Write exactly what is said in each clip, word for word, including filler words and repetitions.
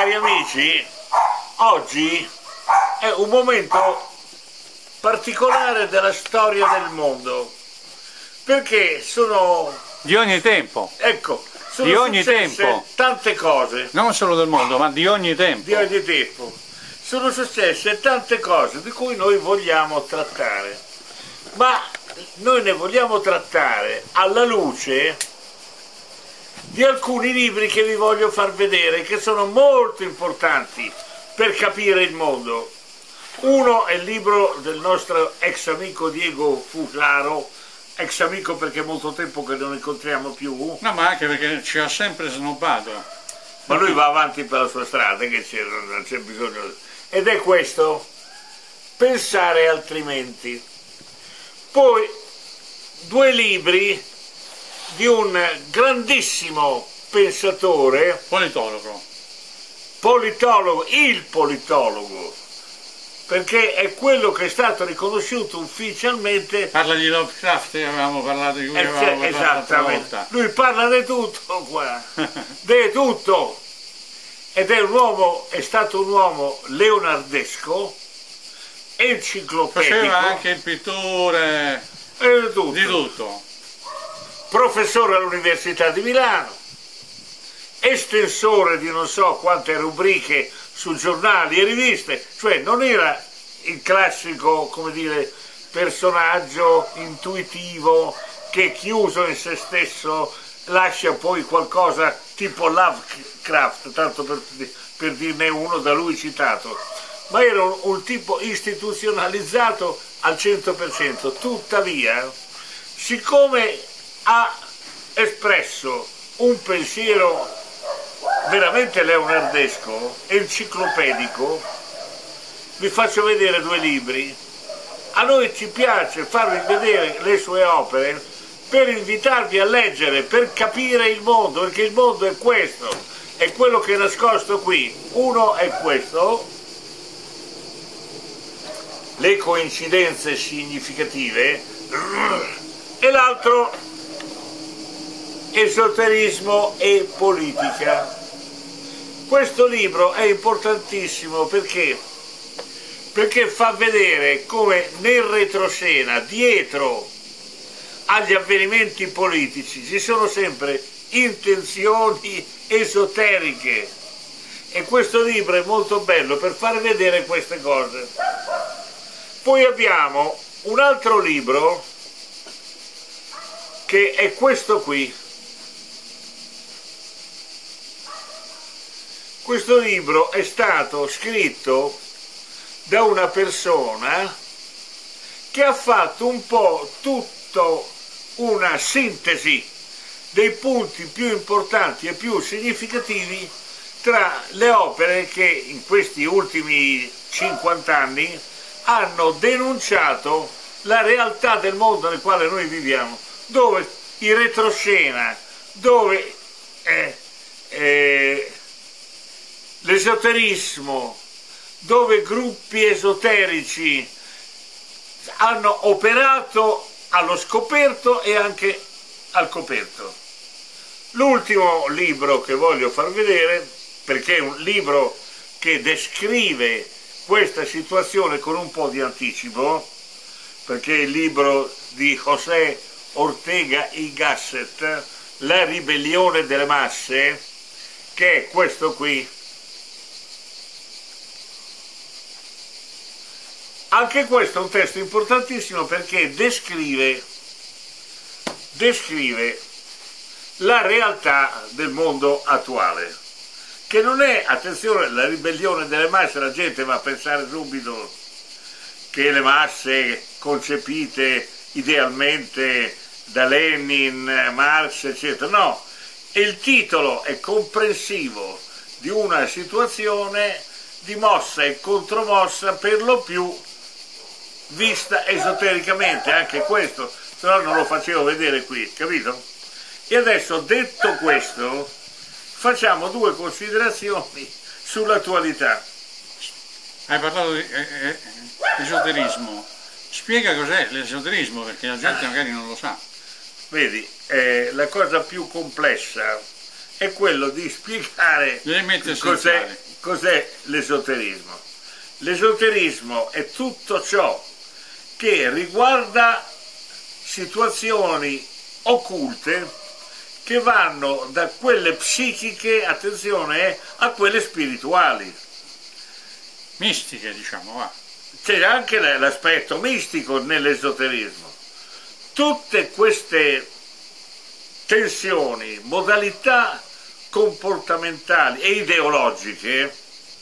Cari amici, oggi è un momento particolare della storia del mondo, perché sono... Di ogni tempo. Ecco, sono di ogni successe tempo. tante cose. Non solo del mondo, ma di ogni tempo. Di ogni tempo. Sono successe tante cose di cui noi vogliamo trattare, ma noi ne vogliamo trattare alla luce di alcuni libri che vi voglio far vedere, che sono molto importanti per capire il mondo. Uno è il libro del nostro ex amico Diego Fusaro, ex amico perché è molto tempo che non incontriamo più. No, ma anche perché ci ha sempre snobbato. Ma lui va avanti per la sua strada, che c'è, non c'è bisogno. Ed è questo, Pensare altrimenti. Poi due libri di un grandissimo pensatore, Politologo. politologo, il politologo, perché è quello che è stato riconosciuto ufficialmente. Parla di Lovecraft, avevamo parlato di cui Eh, avevamo parlato l'altra esattamente, volta. lui parla di tutto qua, di tutto, ed è un uomo, è stato un uomo leonardesco, enciclopedico. Faceva anche il pittore, e di tutto. di tutto. Professore all'Università di Milano, estensore di non so quante rubriche su giornali e riviste, cioè non era il classico, come dire, personaggio intuitivo che chiuso in se stesso lascia poi qualcosa tipo Lovecraft, tanto per, per dirne uno da lui citato, ma era un, un tipo istituzionalizzato al cento per cento. Tuttavia, siccome ha espresso un pensiero veramente leonardesco, enciclopedico, vi faccio vedere due libri. A noi ci piace farvi vedere le sue opere per invitarvi a leggere, per capire il mondo, perché il mondo è questo, è quello che è nascosto qui. Uno è questo, Le coincidenze significative, e l'altro Esoterismo e politica. Questo libro è importantissimo perché, perché fa vedere come nel retroscena, dietro agli avvenimenti politici, ci sono sempre intenzioni esoteriche, e questo libro è molto bello per far vedere queste cose. Poi abbiamo un altro libro che è questo qui. Questo libro è stato scritto da una persona che ha fatto un po' tutta una sintesi dei punti più importanti e più significativi tra le opere che in questi ultimi cinquanta anni hanno denunciato la realtà del mondo nel quale noi viviamo, dove il retroscena, dove eh, eh, l'esoterismo, dove gruppi esoterici hanno operato allo scoperto e anche al coperto. L'ultimo libro che voglio far vedere, perché è un libro che descrive questa situazione con un po' di anticipo, perché è il libro di José Ortega y Gasset, La ribellione delle masse, che è questo qui. Anche questo è un testo importantissimo perché descrive, descrive la realtà del mondo attuale, che non è, attenzione, la ribellione delle masse, la gente va a pensare subito che le masse concepite idealmente da Lenin, Marx, eccetera, no, il titolo è comprensivo di una situazione di mossa e contromossa per lo più vista esotericamente, anche questo, se no non lo facevo vedere qui, capito? E adesso, detto questo, facciamo due considerazioni sull'attualità. Hai parlato di eh, eh, esoterismo, spiega cos'è l'esoterismo, perché la gente magari non lo sa. Vedi, eh, la cosa più complessa è quello di spiegare cos'è cos'è l'esoterismo? L'esoterismo è tutto ciò che riguarda situazioni occulte che vanno da quelle psichiche, attenzione, a quelle spirituali. Mistiche, diciamo, va. C'è anche l'aspetto mistico nell'esoterismo. Tutte queste tensioni, modalità comportamentali e ideologiche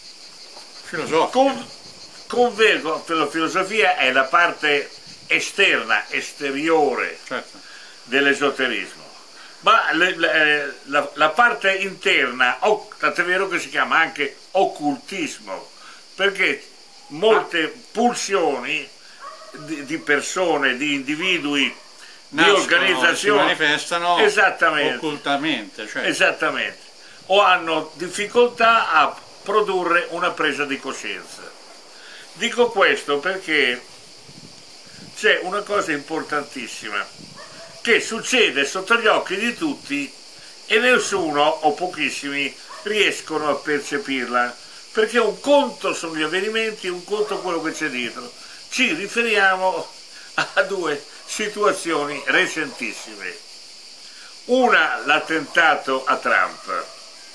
con, convergono. La filosofia è la parte esterna, esteriore, certo, dell'esoterismo, ma le, le, la, la parte interna, tant'è vero che si chiama anche occultismo, perché molte ah. pulsioni di, di persone, di individui, nascono, di organizzazioni si manifestano esattamente, occultamente, cioè. esattamente, o hanno difficoltà a produrre una presa di coscienza. Dico questo perché c'è una cosa importantissima che succede sotto gli occhi di tutti e nessuno o pochissimi riescono a percepirla, perché un conto sono gli avvenimenti, un conto quello che c'è dietro. Ci riferiamo a due situazioni recentissime. Una, l'attentato a Trump,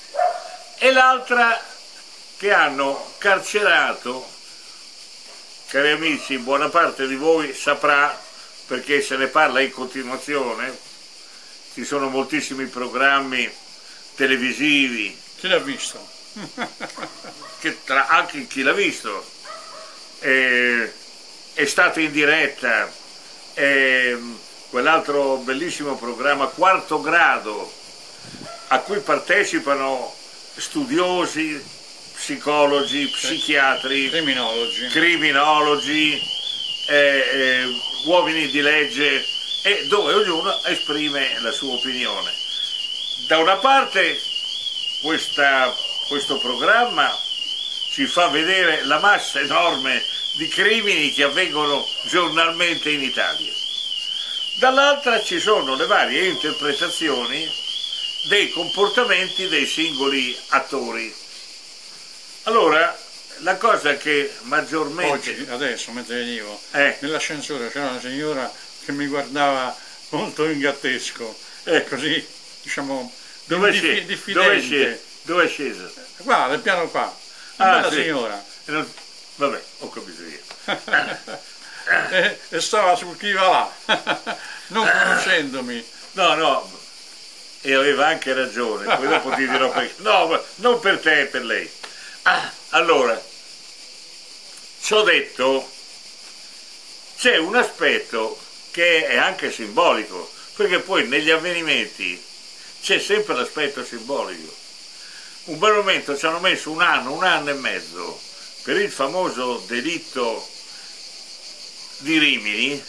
e l'altra che hanno carcerato, cari amici, buona parte di voi saprà perché se ne parla in continuazione, ci sono moltissimi programmi televisivi. Chi l'ha visto? Che tra, anche chi l'ha visto, è, è stato in diretta, è, quell'altro bellissimo programma Quarto Grado, a cui partecipano studiosi, psicologi, psichiatri, criminologi, criminologi eh, eh, uomini di legge, e dove ognuno esprime la sua opinione. Da una parte questa, questo programma ci fa vedere la massa enorme di crimini che avvengono giornalmente in Italia, dall'altra ci sono le varie interpretazioni dei comportamenti dei singoli attori. Allora, la cosa che maggiormente... Oggi, adesso, mentre venivo, eh. nell'ascensore c'era una signora che mi guardava molto ingattesco, eh. così, diciamo, dove dif diffidente. Dove è scesa? Qua, nel piano qua, una ah, bella sì. signora. E non... Vabbè, ho capito io. e, e stava sul chi va là, non conoscendomi. No, no, e aveva anche ragione, poi dopo ti dirò perché. No, non per te, per lei. Ah, allora, ciò detto, c'è un aspetto che è anche simbolico, perché poi negli avvenimenti c'è sempre l'aspetto simbolico. Un bel momento ci hanno messo un anno, un anno e mezzo per il famoso delitto di Rimini,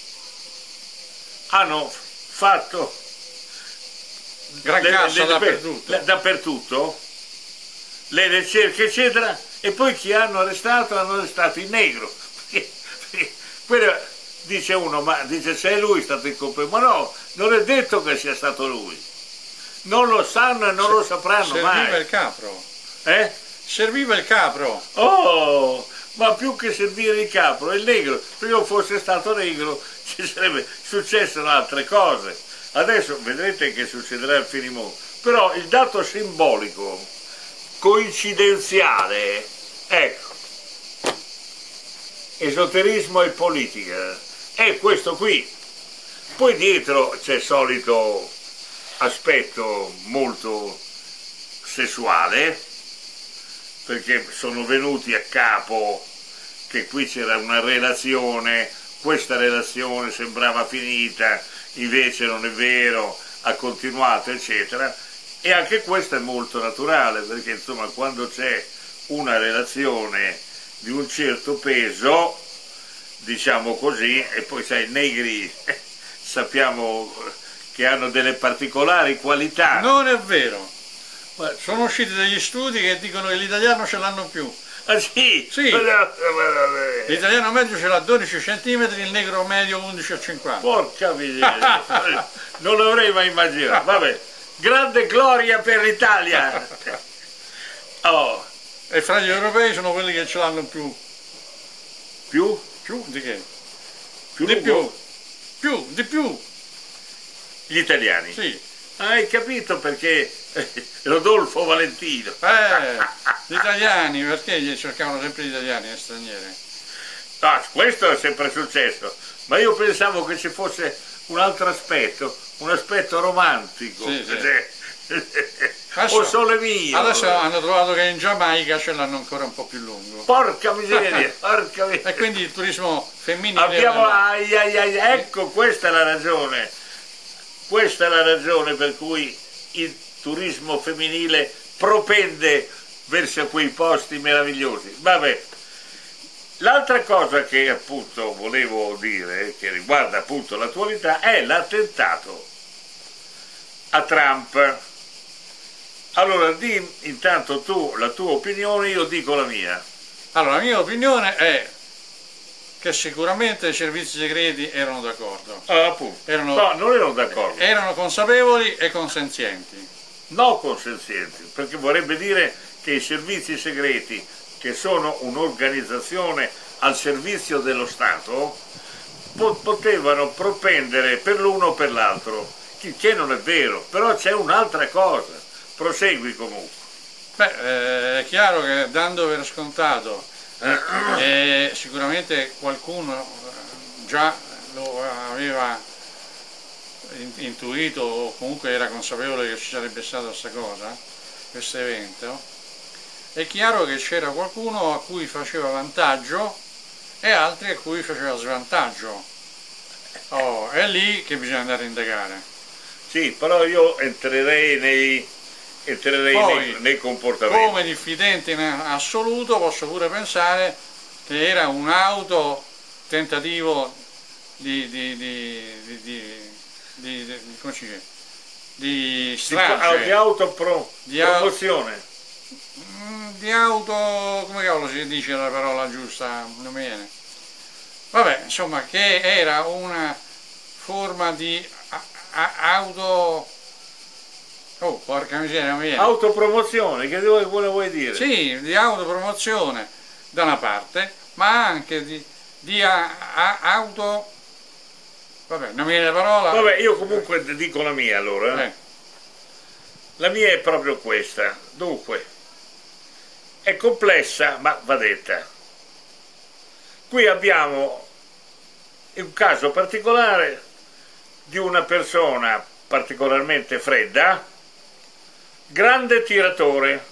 hanno fatto gran le, cassa le, dappertutto. Le, dappertutto le ricerche eccetera, e poi chi hanno arrestato? Hanno arrestato il negro, perché, perché, quello, dice uno, ma dice se è lui stato il colpevole, ma no, non è detto che sia stato lui, non lo sanno e non se, lo sapranno serviva mai. Serviva il capro. Eh? Serviva il capro. Oh, ma più che servire il capro, è il negro. Se io fosse stato negro ci sarebbe successo altre cose. Adesso vedrete che succederà al finimondo. Però il dato simbolico, coincidenziale, ecco, esoterismo e politica, è questo qui. Poi dietro c'è il solito aspetto molto sessuale, perché sono venuti a capo che qui c'era una relazione, questa relazione sembrava finita, invece non è vero, ha continuato, eccetera, e anche questo è molto naturale, perché insomma quando c'è una relazione di un certo peso, diciamo così, e poi sai, i negri sappiamo che hanno delle particolari qualità. Non è vero. Sono usciti degli studi che dicono che l'italiano ce l'hanno più. Ah sì? Sì. L'italiano medio ce l'ha dodici centimetri, il negro medio undici virgola cinquanta. Porca miseria, non l'avrei mai immaginato. Vabbè, grande gloria per l'Italia. Oh. E fra gli europei sono quelli che ce l'hanno più. Più? Più di che? Più di lungo? più. Più, di più. Gli italiani? Sì. Hai capito perché Rodolfo Valentino. Eh, gli italiani, perché gli cercavano sempre gli italiani e stranieri? No, questo è sempre successo, ma io pensavo che ci fosse un altro aspetto, un aspetto romantico. Sì, sì. Cioè, Adesso, o sole mio. Adesso hanno trovato che in Giamaica ce l'hanno ancora un po' più lungo. Porca miseria, porca miseria. E quindi il turismo femminile... Abbiamo, ai, ai, ai, ecco, questa è la ragione, questa è la ragione per cui il turismo femminile propende verso quei posti meravigliosi. Vabbè, l'altra cosa che appunto volevo dire, che riguarda appunto l'attualità, è l'attentato a Trump. Allora, di intanto tu la tua opinione, io dico la mia. Allora, la mia opinione è che sicuramente i servizi segreti erano d'accordo. Ah, appunto. Erano, no, non erano d'accordo. Erano consapevoli e consenzienti. No consenzienti, perché vorrebbe dire che i servizi segreti, che sono un'organizzazione al servizio dello Stato, po potevano propendere per l'uno o per l'altro, che non è vero, però c'è un'altra cosa. Prosegui comunque. Beh, eh, è chiaro che dando per scontato, eh, sicuramente qualcuno già lo aveva intuito o comunque era consapevole che ci sarebbe stata questa cosa, questo evento, è chiaro che c'era qualcuno a cui faceva vantaggio e altri a cui faceva svantaggio. Oh, è lì che bisogna andare a indagare. Sì, però io entrerei nei... entrerei Poi, nei, nei comportamenti. Come diffidente in assoluto posso pure pensare che era un auto tentativo di, di, di, di, di, di, di, come si dice? Di strage, di, di autopro, di promozione. Di auto, come cavolo si dice la parola giusta? Non mi viene. Vabbè, insomma, che era una forma di a, a, auto... Oh, porca miseria, non mi viene. Autopromozione, che vuoi, vuoi dire? Sì, di autopromozione da una parte, ma anche di, di a, a, auto... Vabbè, non mi viene la parola. Vabbè, io comunque dico la mia allora. Eh. La mia è proprio questa. Dunque, è complessa, ma va detta. Qui abbiamo un caso particolare di una persona particolarmente fredda, grande tiratore.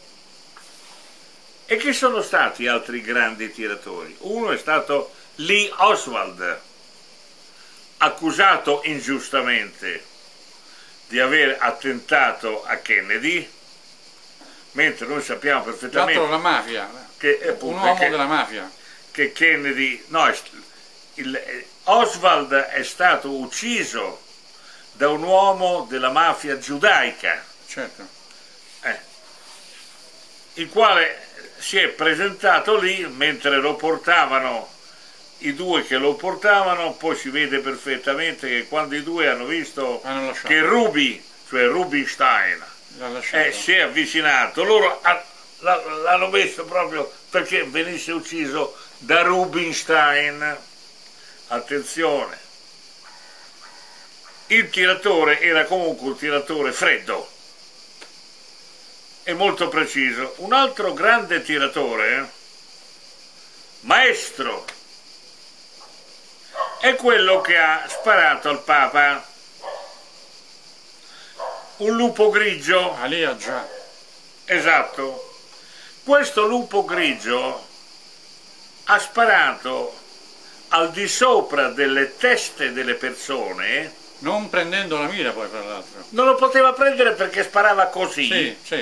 E chi sono stati altri grandi tiratori? Uno è stato Lee Oswald, accusato ingiustamente di aver attentato a Kennedy, mentre noi sappiamo perfettamente l'altro la mafia, che, appunto, un uomo che, della mafia, che Kennedy, no, il, Oswald è stato ucciso da un uomo della mafia giudaica, certo, eh, il quale si è presentato lì mentre lo portavano. I due che lo portavano, poi si vede perfettamente che quando i due hanno visto hanno che Ruby, cioè Rubinstein, eh, si è avvicinato, loro l'hanno messo proprio perché venisse ucciso da Rubinstein. Attenzione, il tiratore era comunque un tiratore freddo e molto preciso. Un altro grande tiratore, maestro, è quello che ha sparato al Papa, un lupo grigio. Ah, lì già. Esatto. Questo lupo grigio ha sparato al di sopra delle teste delle persone. Non prendendo la mira poi, tra l'altro. Non lo poteva prendere perché sparava così. Sì, sì.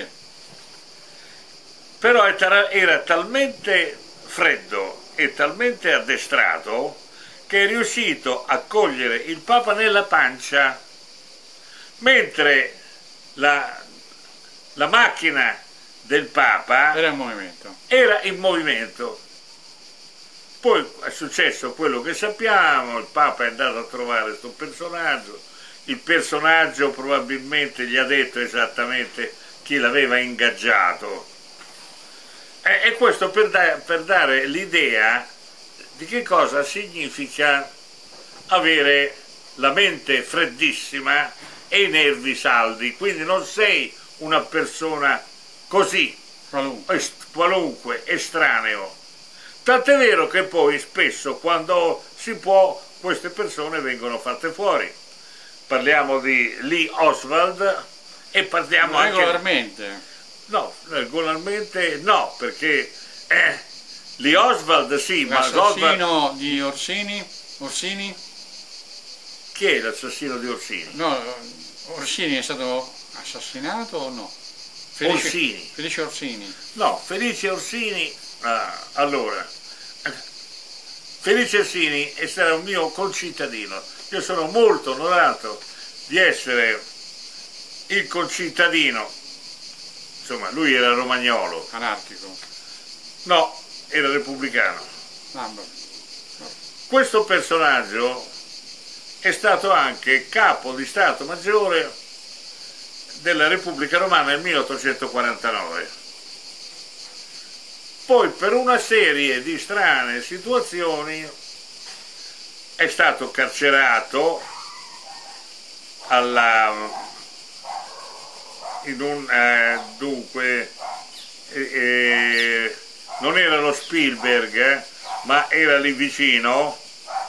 Però era talmente freddo e talmente addestrato che è riuscito a cogliere il Papa nella pancia, mentre la, la macchina del Papa era in movimento. Era in movimento. Poi è successo quello che sappiamo, il Papa è andato a trovare questo personaggio, il personaggio probabilmente gli ha detto esattamente chi l'aveva ingaggiato. E, e questo per, da, per dare l'idea di che cosa significa avere la mente freddissima e i nervi saldi, quindi non sei una persona così, qualunque, est qualunque estraneo. Tant'è vero che poi spesso quando si può queste persone vengono fatte fuori. Parliamo di Lee Oswald e parliamo regolarmente. Anche... No, regolarmente no, perché eh, Lee Oswald sì, ma l'assassino Oswald... di Orsini, Orsini? Chi è l'assassino di Orsini? No, Orsini è stato assassinato o no? Felice, Orsini. Felice Orsini. No, Felice Orsini, ah, allora, Felice Orsini è stato un mio concittadino. Io sono molto onorato di essere il concittadino, insomma, lui era romagnolo. Anarchico. No, era repubblicano. Ah, no. Questo personaggio è stato anche capo di Stato Maggiore della Repubblica Romana nel milleottocentoquarantanove. Poi per una serie di strane situazioni è stato carcerato alla, in un, eh, dunque, eh, eh, non era lo Spielberg, eh, ma era lì vicino,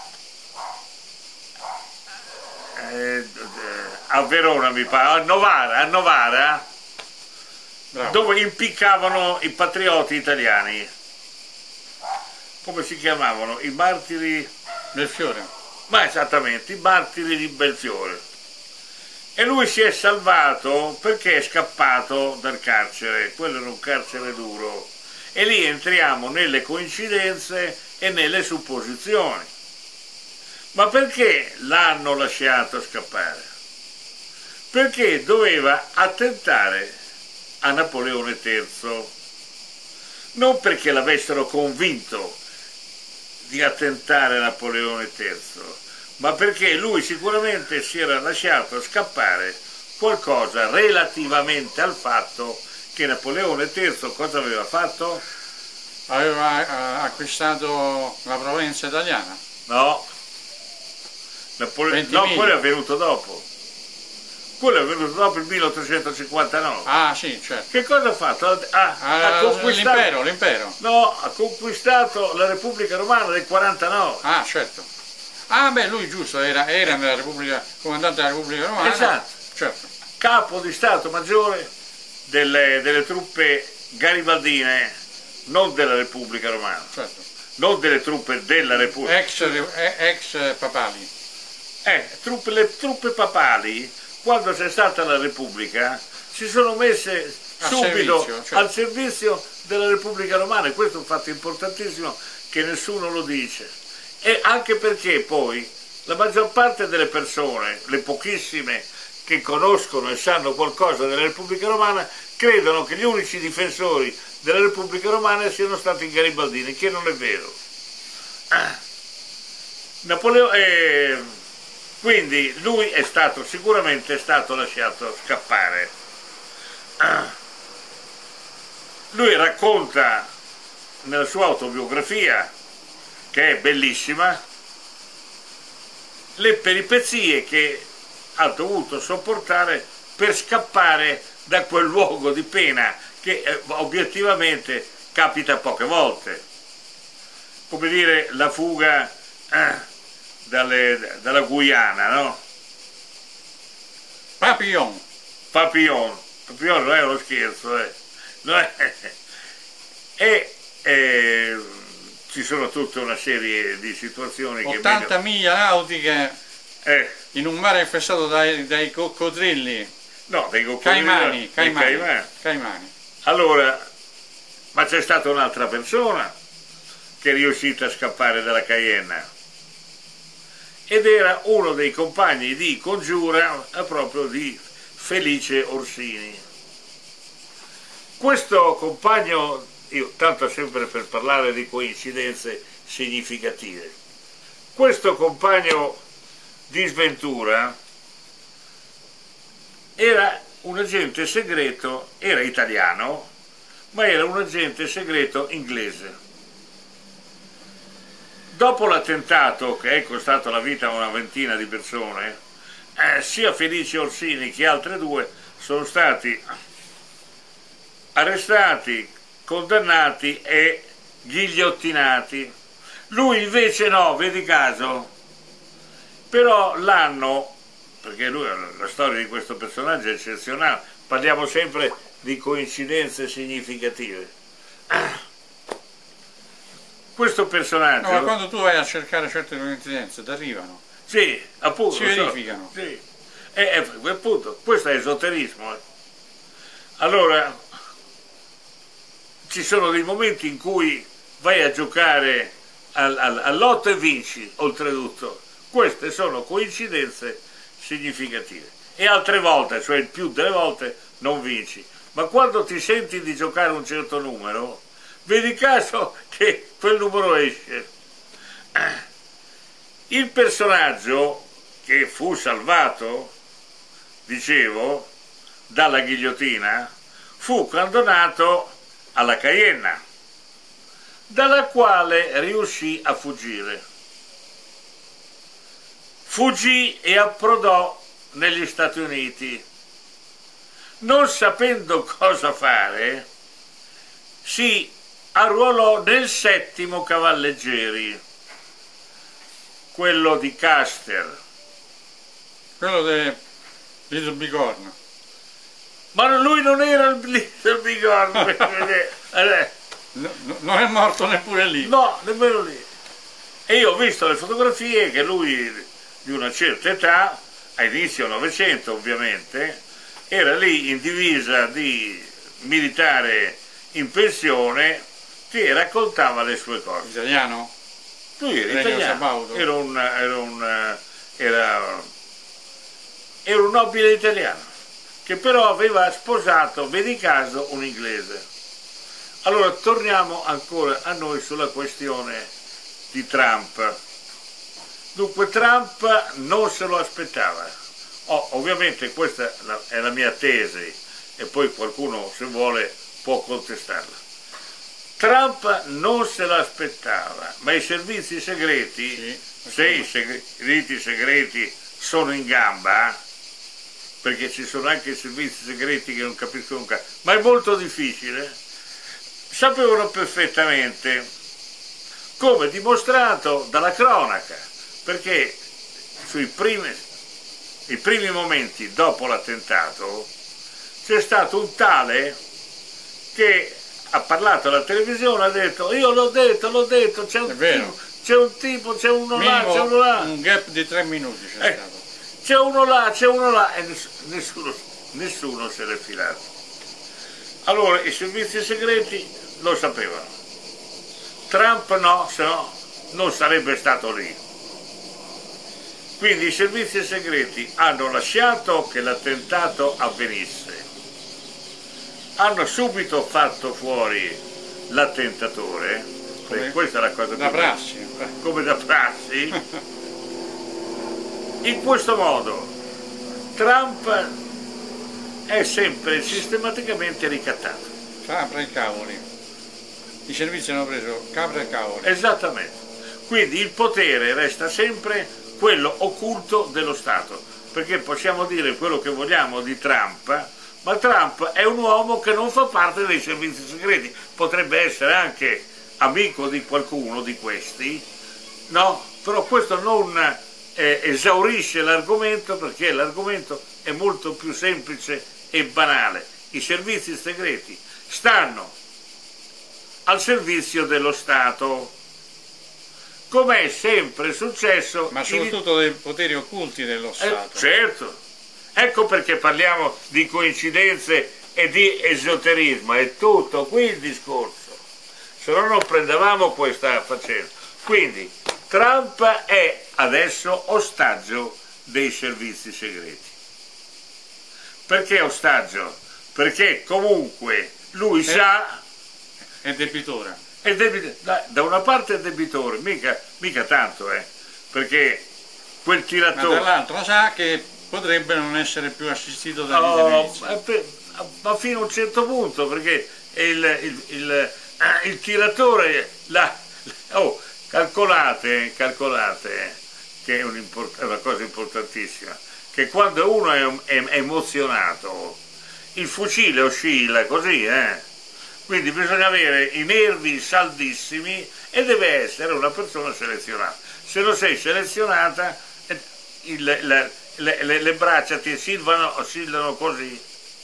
eh, a Verona mi pare, a Novara, a Novara, Bravo. Dove impiccavano i patrioti italiani. Come si chiamavano? I martiri del Fiore. Ma esattamente, i martiri di Belfiore. E lui si è salvato perché è scappato dal carcere, quello era un carcere duro. E lì entriamo nelle coincidenze e nelle supposizioni. Ma perché l'hanno lasciato scappare? Perché doveva attentare a Napoleone terzo, non perché l'avessero convinto di attentare a Napoleone terzo, ma perché lui sicuramente si era lasciato scappare qualcosa relativamente al fatto che Napoleone terzo cosa aveva fatto? Aveva acquistato la Provenza italiana? No, Napole no, quello è avvenuto dopo. Quello è venuto dopo il milleottocentocinquantanove. Ah sì, certo. Che cosa ha fatto? Ha, ha, ah, ha conquistato l'impero, l'impero. No, ha conquistato la Repubblica Romana nel quarantanove. Ah, certo. Ah beh, lui giusto, era, era nella Repubblica, comandante della Repubblica Romana. Esatto. Certo. Capo di Stato Maggiore delle, delle truppe garibaldine, non della Repubblica Romana. Certo. Non delle truppe della Repubblica. Ex, ex papali. Eh, truppe, le truppe papali, quando c'è stata la Repubblica, si sono messe a subito servizio, certo. al servizio della Repubblica Romana, e questo è un fatto importantissimo che nessuno lo dice. E anche perché poi la maggior parte delle persone, le pochissime che conoscono e sanno qualcosa della Repubblica Romana, credono che gli unici difensori della Repubblica Romana siano stati i garibaldini, che non è vero. Napoleone... Eh, Quindi lui è stato, sicuramente è stato lasciato scappare. Lui racconta nella sua autobiografia, che è bellissima, le peripezie che ha dovuto sopportare per scappare da quel luogo di pena che eh, obiettivamente capita poche volte. Come dire, la fuga... Eh, Dalle, dalla Guyana, no? Papillon. Papillon. Papillon non è uno scherzo, eh. Non è... E eh, ci sono tutta una serie di situazioni che... ottanta miglia nautiche eh. in un mare infestato dai, dai coccodrilli. No, dai coccodrilli. Caimani, caimani, caimani. caimani. Allora, ma c'è stata un'altra persona che è riuscita a scappare dalla Caienna. Ed era uno dei compagni di congiura proprio di Felice Orsini. Questo compagno, io tanto sempre per parlare di coincidenze significative, questo compagno di sventura era un agente segreto, era italiano, ma era un agente segreto inglese. Dopo l'attentato, che è costato la vita a una ventina di persone, eh, sia Felice Orsini che altre due sono stati arrestati, condannati e ghigliottinati. Lui invece no, vedi caso. Però l'hanno, perché lui, la storia di questo personaggio è eccezionale, parliamo sempre di coincidenze significative. Questo personaggio... No, ma quando tu vai a cercare certe coincidenze, ti arrivano. Sì, appunto. Si verificano. So, sì. E, e, appunto, questo è esoterismo. Eh. Allora, ci sono dei momenti in cui vai a giocare al, al, all'otto e vinci, oltretutto. Queste sono coincidenze significative. E altre volte, cioè il più delle volte, non vinci. Ma quando ti senti di giocare un certo numero, vedi caso che quel numero esce. Il personaggio che fu salvato, dicevo, dalla ghigliottina, fu condannato alla Caienna, dalla quale riuscì a fuggire. Fuggì e approdò negli Stati Uniti. Non sapendo cosa fare, si arruolò nel settimo Cavalleggeri, quello di Custer. Quello di Little Bighorn. Ma lui non era il Little Bighorn. no, no, non è morto neppure lì. No, nemmeno lì. E io ho visto le fotografie che lui, di una certa età, a inizio Novecento ovviamente, era lì in divisa di militare in pensione che raccontava le sue cose. Italiano? Lui era italiano, era un, era, un, era, era un nobile italiano, che però aveva sposato, vedi caso, un inglese. Allora torniamo ancora a noi sulla questione di Trump. Dunque Trump non se lo aspettava. Oh, ovviamente questa è la mia tesi e poi qualcuno, se vuole, può contestarla. Trump non se l'aspettava, ma i servizi segreti, sì, se i servizi segreti sono in gamba, perché ci sono anche servizi segreti che non capiscono un cazzo, ma è molto difficile, sapevano perfettamente, come dimostrato dalla cronaca, perché sui primi, i primi momenti dopo l'attentato c'è stato un tale che ha parlato alla televisione, ha detto io l'ho detto, l'ho detto, c'è un tipo, c'è un tipo, c'è uno là, c'è uno là. Un gap di tre minuti c'è eh, stato. C'è uno là, c'è uno là e nessuno, nessuno se l'è filato. Allora i servizi segreti lo sapevano. Trump no, se no non sarebbe stato lì. Quindi i servizi segreti hanno lasciato che l'attentato avvenisse. Hanno subito fatto fuori l'attentatore, perché questa è la cosa da più prassi. come da prassi. In questo modo Trump è sempre sistematicamente ricattato. Capra e cavoli. I servizi hanno preso capra e cavoli. Esattamente. Quindi il potere resta sempre quello occulto dello Stato, perché possiamo dire quello che vogliamo di Trump, ma Trump è un uomo che non fa parte dei servizi segreti, potrebbe essere anche amico di qualcuno di questi, no? Però questo non eh, esaurisce l'argomento, perché l'argomento è molto più semplice e banale. I servizi segreti stanno al servizio dello Stato, come è sempre successo. Ma soprattutto in... dei poteri occulti dello Stato. Eh, certo. Ecco perché parliamo di coincidenze e di esoterismo, è tutto qui il discorso, se no non prendevamo questa faccenda. Quindi Trump è adesso ostaggio dei servizi segreti. Perché ostaggio? Perché comunque lui è, sa... È debitore. È debitore. Da una parte è debitore, mica, mica tanto, eh, perché quel tiratore... Ma dall'altro sa che potrebbe non essere più assistito dagli oh, servizi. Ma fino a un certo punto, perché il, il, il, il tiratore, la, oh, calcolate, calcolate, che è, un import, è una cosa importantissima, che quando uno è, è, è emozionato, il fucile oscilla così, eh? Quindi bisogna avere i nervi saldissimi e deve essere una persona selezionata. Se non sei selezionata, il, le, le, le, le braccia ti oscillano, oscillano così.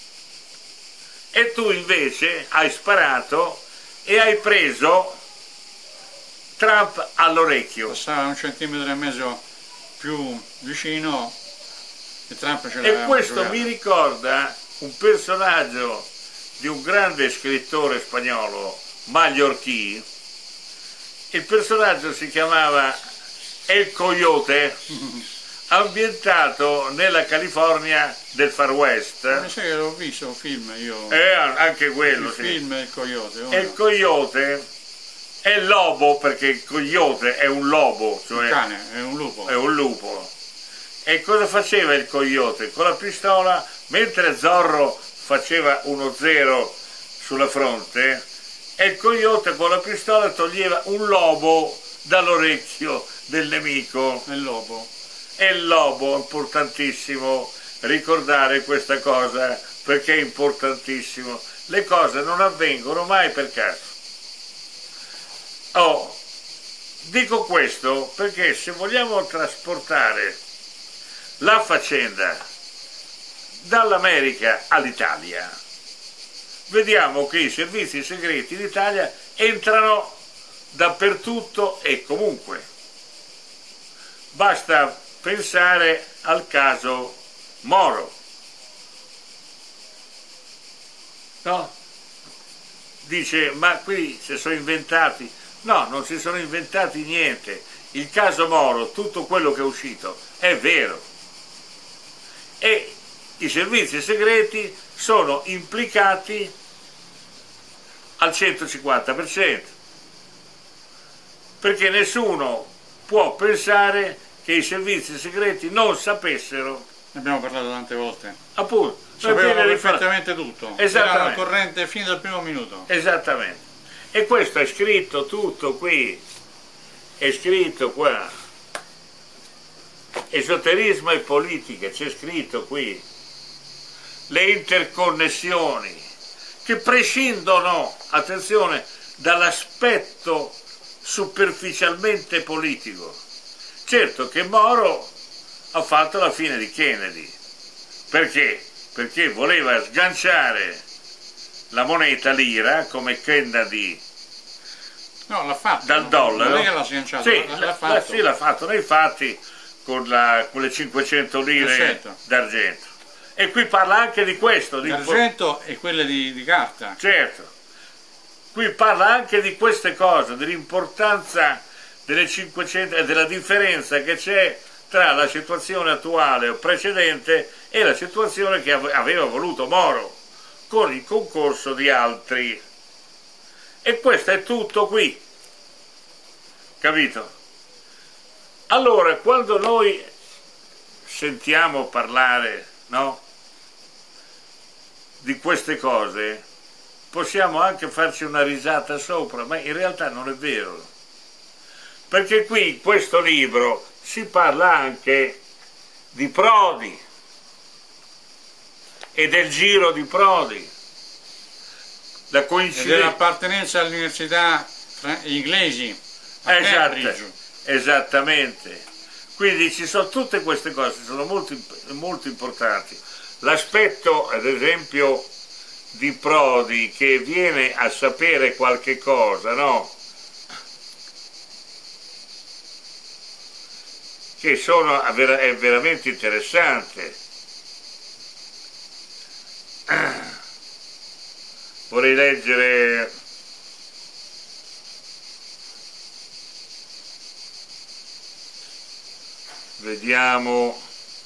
E tu invece hai sparato e hai preso Trump all'orecchio. Passava un centimetro e mezzo più vicino e Trump ce l'aveva. E questo giocata. mi ricorda un personaggio di un grande scrittore spagnolo, Mallorquí. Il personaggio si chiamava El Coyote, ambientato nella California del Far West. Mi sa che l'ho visto un film io. Eh, anche quello, il sì. film è il Coyote. Oh E il Coyote è il lobo, perché il Coyote è un lobo, cioè un cane, è un lupo. è un lupo. E cosa faceva il Coyote? Con la pistola, mentre Zorro faceva uno zero sulla fronte, e il Coyote con la pistola toglieva un lobo dall'orecchio del nemico. È il lobo. E il lobo, importantissimo ricordare questa cosa, perché è importantissimo. Le cose non avvengono mai per caso. Oh, dico questo perché se vogliamo trasportare la faccenda dall'America all'Italia, vediamo che i servizi segreti d'Italia entrano dappertutto e comunque. Basta pensare al caso Moro, no? Dice, ma qui si sono inventati. No, non si sono inventati niente. Il caso Moro, tutto quello che è uscito, è vero. E i servizi segreti sono implicati al centocinquanta per cento. Perché nessuno può pensare che i servizi segreti non sapessero. Ne abbiamo parlato tante volte. Appunto. Sapevano perfettamente tutto. Esattamente. Era al corrente fin dal primo minuto. Esattamente. E questo è scritto tutto qui. È scritto qua. Esoterismo e politica, c'è scritto qui. Le interconnessioni che prescindono, attenzione, dall'aspetto superficialmente politico. Certo che Moro ha fatto la fine di Kennedy. Perché? Perché voleva sganciare la moneta lira come Kennedy no, l'ha fatto, dal dollaro. Non è che l'ha sganciato, sì, l'ha fatto. Sì, l'ha fatto nei fatti con, la, con le cinquecento lire certo. d'argento. E qui parla anche di questo. D'argento e quelle di, di carta. Certo. Qui parla anche di queste cose, dell'importanza delle cinquecento e della differenza che c'è tra la situazione attuale o precedente e la situazione che aveva voluto Moro, con il concorso di altri. E questo è tutto qui, capito? Allora, quando noi sentiamo parlare, no, di queste cose, possiamo anche farci una risata sopra, ma in realtà non è vero. Perché qui in questo libro si parla anche di Prodi e del giro di Prodi, la coincidenza. E dell'appartenenza alle università inglesi. Esatto, esattamente. Quindi ci sono tutte queste cose, sono molto, molto importanti. L'aspetto, ad esempio, di Prodi che viene a sapere qualche cosa, no? Che sono, è veramente interessante. Vorrei leggere vediamo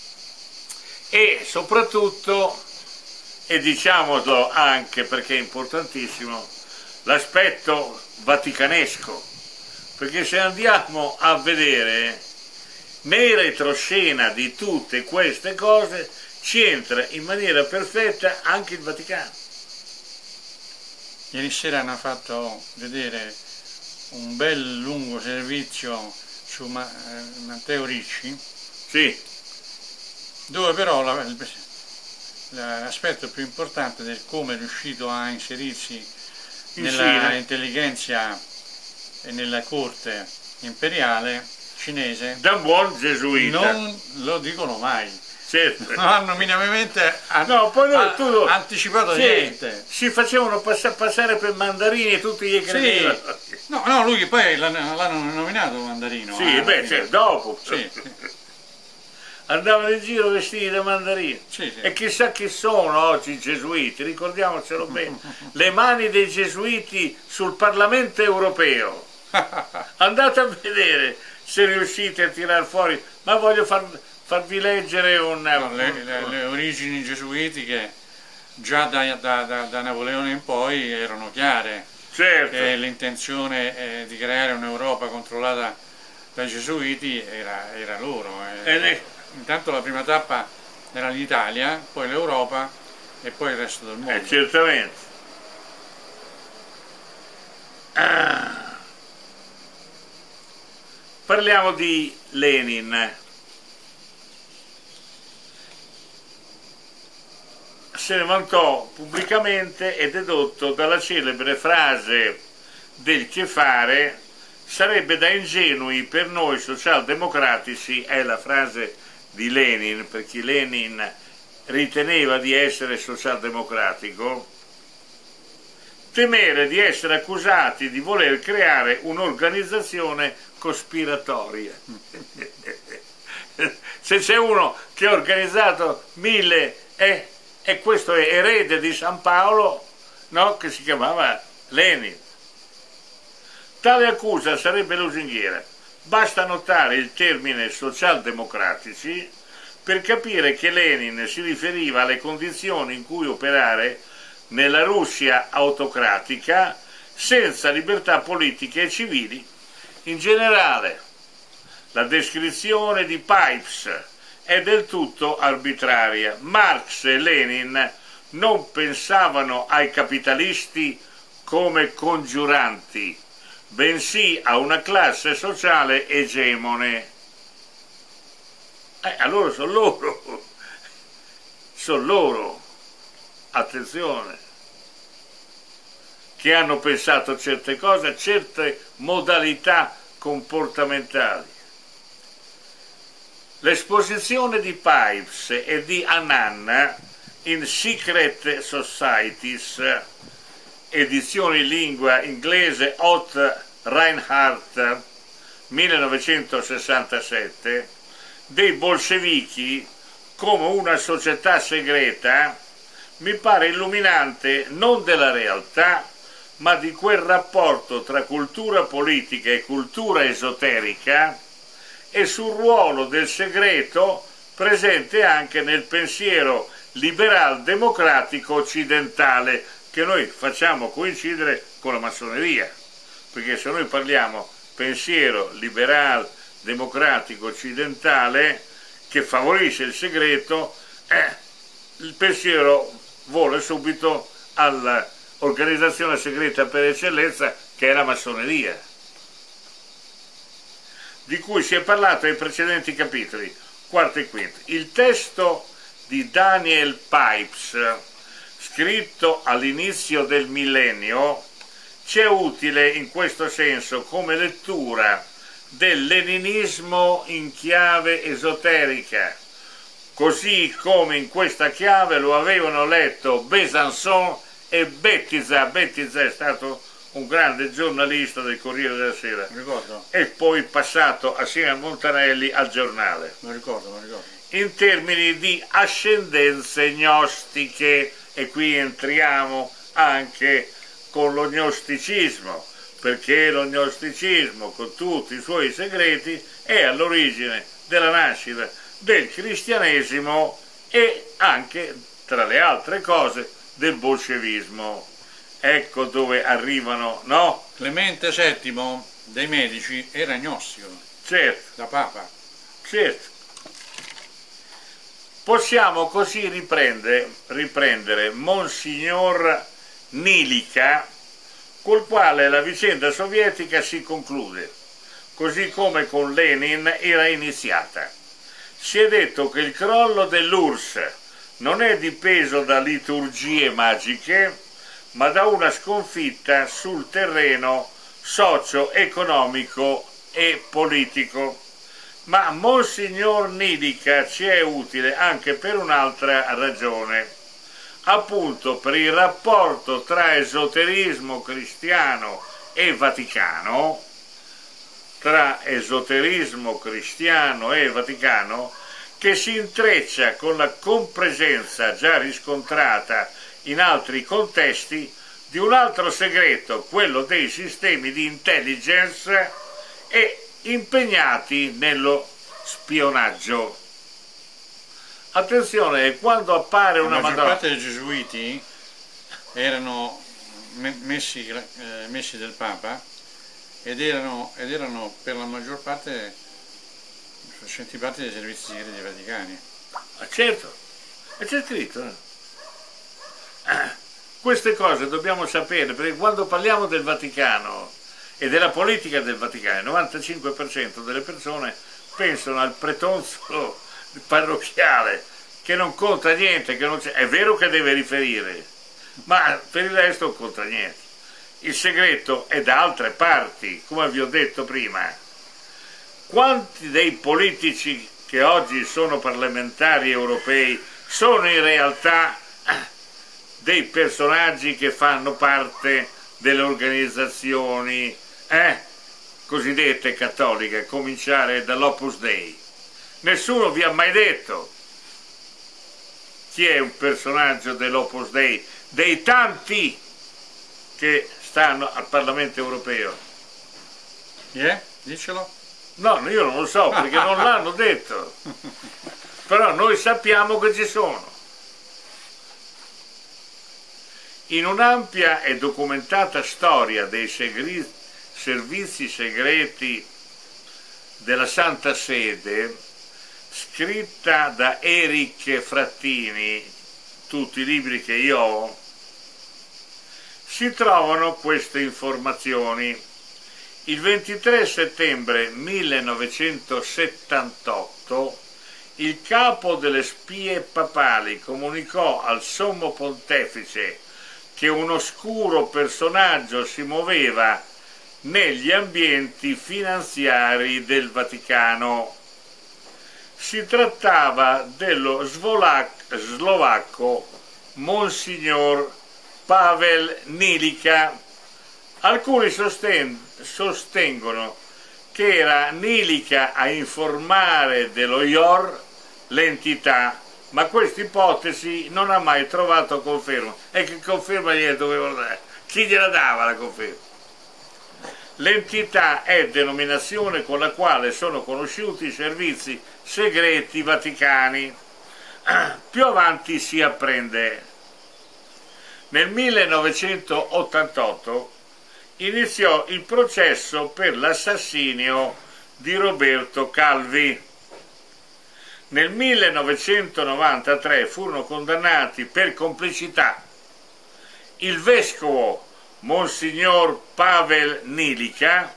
e soprattutto, e diciamolo anche perché è importantissimo, l'aspetto vaticanesco, perché se andiamo a vedere nei retroscena di tutte queste cose ci entra in maniera perfetta anche il Vaticano. ieri sera hanno fatto vedere un bel lungo servizio su Ma, eh, Matteo Ricci, sì, dove però l'aspetto più importante del come è riuscito a inserirsi nella intelligenza e nella corte imperiale cinese, da buon gesuita, non lo dicono mai. Certo. Non hanno minimamente an no, poi noi, tu, a anticipato sì, niente. Si facevano pass passare per mandarini e tutti gli credevano. Sì. No, no, lui poi l'hanno nominato mandarino. Sì, eh, beh, cioè, dopo. Sì. Andavano in giro vestiti da mandarino. Sì, sì. E chissà chi sono oggi i gesuiti, ricordiamocelo bene. Le mani dei gesuiti sul Parlamento europeo. Andate a vedere se riuscite a tirar fuori. Ma voglio far, farvi leggere un... No, le, le, le origini gesuitiche già da, da, da, da Napoleone in poi erano chiare. Certo. Che l'intenzione eh, di creare un'Europa controllata dai gesuiti era, era loro. Eh. Eh, Intanto la prima tappa era l'Italia, poi l'Europa e poi il resto del mondo. Eh, certamente. Ah. Parliamo di Lenin. Se ne vantò pubblicamente e dedotto dalla celebre frase del Che fare: sarebbe da ingenui per noi socialdemocratici, è la frase di Lenin, perché Lenin riteneva di essere socialdemocratico, temere di essere accusati di voler creare un'organizzazione cospiratoria. Se c'è uno che ha organizzato mille e, e questo è erede di San Paolo, no? Che si chiamava Lenin. Tale accusa sarebbe lusinghiera. Basta notare il termine socialdemocratici per capire che Lenin si riferiva alle condizioni in cui operare nella Russia autocratica senza libertà politiche e civili in generale. La descrizione di Pipes è del tutto arbitraria. Marx e Lenin non pensavano ai capitalisti come congiuranti, bensì a una classe sociale egemone. Eh, allora sono loro, sono loro, attenzione, che hanno pensato certe cose, certe modalità comportamentali. L'esposizione di Pipes e di Annan in Secret Societies, edizione in lingua inglese Ott Reinhardt, millenovecentosessantasette, dei bolscevichi come una società segreta, mi pare illuminante non della realtà, ma di quel rapporto tra cultura politica e cultura esoterica e sul ruolo del segreto presente anche nel pensiero liberal-democratico occidentale, che noi facciamo coincidere con la massoneria, perché se noi parliamo pensiero liberal-democratico occidentale che favorisce il segreto, eh, il pensiero vola subito all'organizzazione segreta per eccellenza, che è la massoneria, di cui si è parlato nei precedenti capitoli, quarto e quinto. Il testo di Daniel Pipes, scritto all'inizio del millennio, ci è utile in questo senso come lettura del leninismo in chiave esoterica, così come in questa chiave lo avevano letto Besançon e Bettiza. Bettiza è stato un grande giornalista del Corriere della Sera, ricordo. E poi passato assieme a Montanelli al Giornale. Lo ricordo, lo ricordo. In termini di ascendenze gnostiche, e qui entriamo anche con lo gnosticismo, perché lo gnosticismo, con tutti i suoi segreti, è all'origine della nascita del cristianesimo e anche, tra le altre cose, del bolscevismo. Ecco dove arrivano, no? Clemente settimo dei Medici era gnostico, certo, da Papa. Certo. Possiamo così riprendere, riprendere Monsignor Nilica col quale la vicenda sovietica si conclude, così come con Lenin era iniziata. Si è detto che il crollo dell'U R S S non è dipeso da liturgie magiche, ma da una sconfitta sul terreno socio-economico e politico. Ma Monsignor Nilica ci è utile anche per un'altra ragione, appunto per il rapporto tra esoterismo cristiano e Vaticano, tra esoterismo cristiano e Vaticano, che si intreccia con la compresenza già riscontrata in altri contesti di un altro segreto, quello dei sistemi di intelligence e impegnati nello spionaggio. Attenzione, quando appare una la maggior Madonna... parte dei gesuiti erano messi, eh, messi del Papa ed erano, ed erano per la maggior parte facenti parte dei servizi segreti vaticani. Ma certo, e c'è scritto. Eh. Queste cose dobbiamo sapere, perché quando parliamo del Vaticano e della politica del Vaticano, il novantacinque per cento delle persone pensano al pretonzolo parrocchiale, che non conta niente, che non c'è. È vero che deve riferire, ma per il resto non conta niente. Il segreto è da altre parti, come vi ho detto prima. Quanti dei politici che oggi sono parlamentari europei sono in realtà dei personaggi che fanno parte delle organizzazioni eh, cosiddette cattoliche, a cominciare dall'Opus Dei? Nessuno vi ha mai detto chi è un personaggio dell'Opus Dei, dei tanti che stanno al Parlamento europeo. Chi è? Dicelo. No, io non lo so perché non l'hanno detto, però noi sappiamo che ci sono. In un'ampia e documentata storia dei segri, servizi segreti della Santa Sede, scritta da Eric Frattini, tutti i libri che io ho, si trovano queste informazioni. Il ventitré settembre millenovecentosettantotto il capo delle spie papali comunicò al sommo pontefice che un oscuro personaggio si muoveva negli ambienti finanziari del Vaticano. Si trattava dello slovacco Monsignor Pavel Nilica. Alcuni sosten sostengono che era Nilica a informare dello I O R l'entità, ma questa ipotesi non ha mai trovato conferma. E che conferma gli dovevano dare? Chi gliela dava la conferma? L'entità è denominazione con la quale sono conosciuti i servizi segreti vaticani. Più avanti si apprende. Nel millenovecentottantotto iniziò il processo per l'assassinio di Roberto Calvi. Nel millenovecentonovantatré furono condannati per complicità il vescovo Monsignor Pavel Nilica,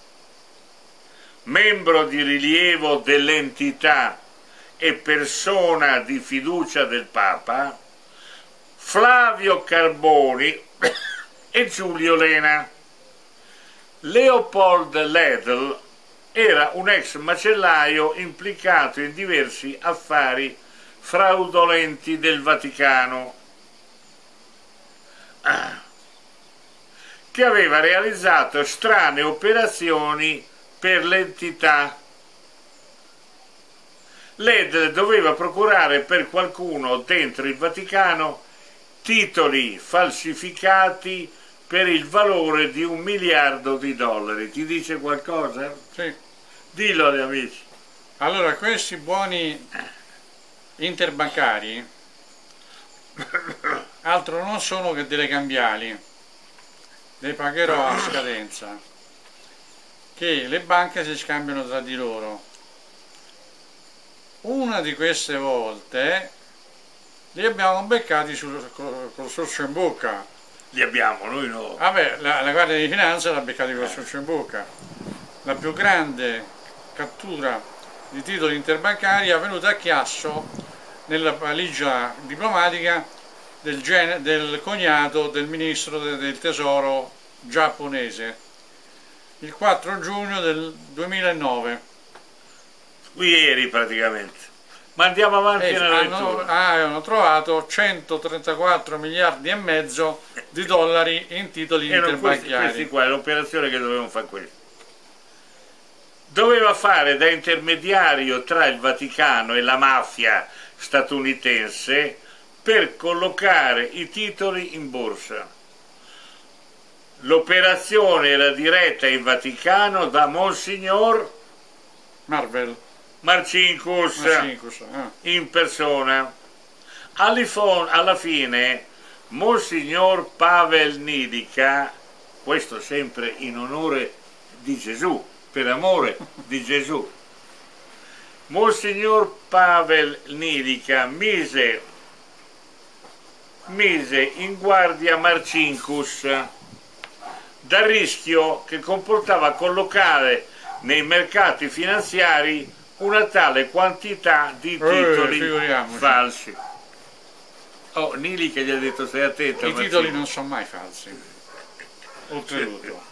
membro di rilievo dell'entità e persona di fiducia del Papa, Flavio Carboni e Giulio Lena. Leopold Ledl era un ex macellaio implicato in diversi affari fraudolenti del Vaticano, che aveva realizzato strane operazioni per l'entità. Ledl doveva procurare per qualcuno dentro il Vaticano titoli falsificati per il valore di un miliardo di dollari. Ti dice qualcosa? Sì. Dillo agli amici. Allora, questi buoni interbancari altro non sono che delle cambiali, le pagherò a scadenza, che le banche si scambiano tra di loro. Una di queste volte li abbiamo beccati sul, col, col sorcio in bocca, li abbiamo, noi no. Vabbè, la, la Guardia di Finanza l'ha beccata con il sorcio in bocca. La più grande cattura di titoli interbancari è avvenuta a Chiasso, nella valigia diplomatica del, gen del cognato del ministro de del tesoro giapponese, il quattro giugno del duemilanove. Qui ieri praticamente. Ma andiamo avanti eh, nella hanno, lettura. ah, hanno trovato centotrentaquattro miliardi e mezzo di dollari in titoli Erano interbancari. Questi, questi qua, l'operazione che dovevano fare questo. Doveva fare da intermediario tra il Vaticano e la mafia statunitense per collocare i titoli in borsa. L'operazione era diretta in Vaticano da Monsignor Marvel. Marcinkus, Marcinkus ah. in persona. Alla fine Monsignor Pavel Nilica, questo sempre in onore di Gesù, per amore di Gesù, Monsignor Pavel Nilica mise, mise in guardia Marcinkus dal rischio che comportava collocare nei mercati finanziari una tale quantità di titoli eh, falsi. Oh, Nilica gli ha detto stai attento. I titoli non sono mai falsi, oltretutto.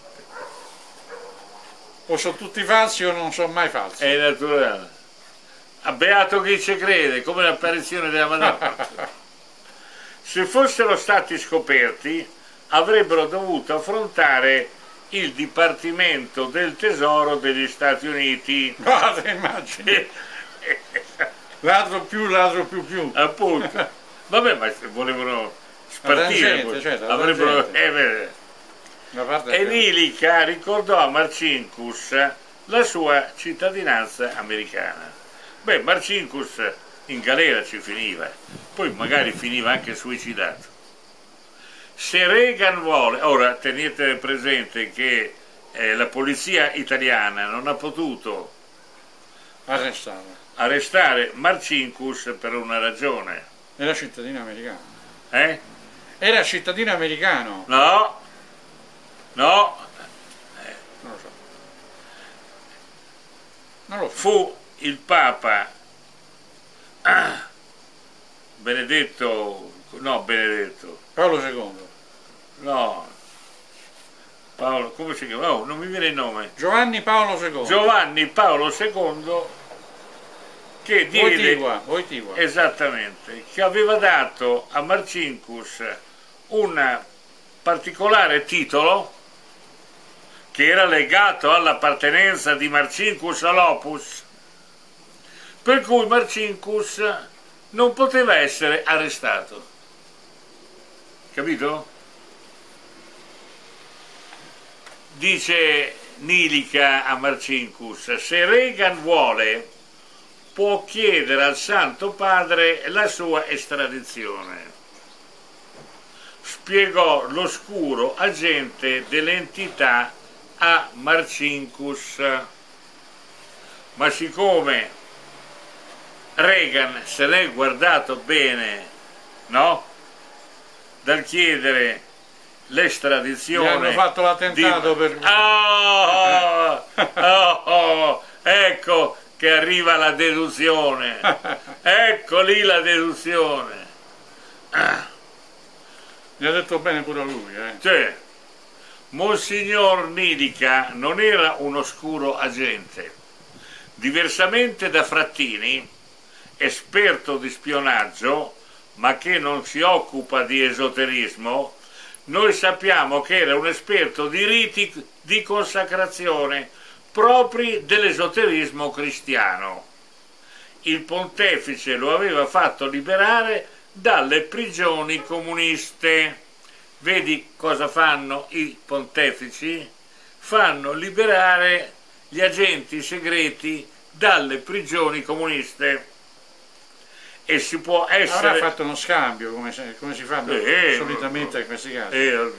O sono tutti falsi o non sono mai falsi. È naturale. A beato chi ci crede, come l'apparizione della Madonna. Se fossero stati scoperti, avrebbero dovuto affrontare il Dipartimento del Tesoro degli Stati Uniti. Guarda, immagini. Ladro più, ladro più più. Appunto. Vabbè, ma volevano spartire. Gente, certo, avrebbero... Eh, e Nilica ricordò a Marcinkus la sua cittadinanza americana. Beh, Marcinkus in galera ci finiva, poi magari finiva anche suicidato. Se Reagan vuole, ora tenete presente che eh, la polizia italiana non ha potuto arrestare, arrestare Marcinkus per una ragione. Era cittadino americano. Eh? Era cittadino americano. No. No, eh. non lo so. Non lo so. Fu il Papa ah, Benedetto, no Benedetto, Paolo secondo. No, Paolo, come si chiama? No, non mi viene il nome. Giovanni Paolo secondo. Giovanni Paolo secondo, che diede, Wojtyła, Wojtyła. Esattamente, che aveva dato a Marcinkus un particolare titolo che era legato all'appartenenza di Marcinkus all'Opus, per cui Marcinkus non poteva essere arrestato. Capito? Dice Nilica a Marcinkus, se Reagan vuole può chiedere al Santo Padre la sua estradizione. Spiegò l'oscuro agente dell'entità a Marcinkus, ma siccome Reagan se l'è guardato bene, no? Dal chiedere l'estradizione. Gli hanno fatto l'attentato di... per... Oh, oh, oh, ecco che arriva la deduzione, ecco lì la deduzione. Gli ha detto bene pure lui, eh. Cioè, Monsignor Nilica non era un oscuro agente. Diversamente da Frattini, esperto di spionaggio, ma che non si occupa di esoterismo, noi sappiamo che era un esperto di riti di consacrazione propri dell'esoterismo cristiano. Il pontefice lo aveva fatto liberare dalle prigioni comuniste. Vedi cosa fanno i pontefici? Fanno liberare gli agenti segreti dalle prigioni comuniste. E si può essere... Avrà fatto uno scambio, come, se, come si fa eh, solitamente in questi casi. Eh,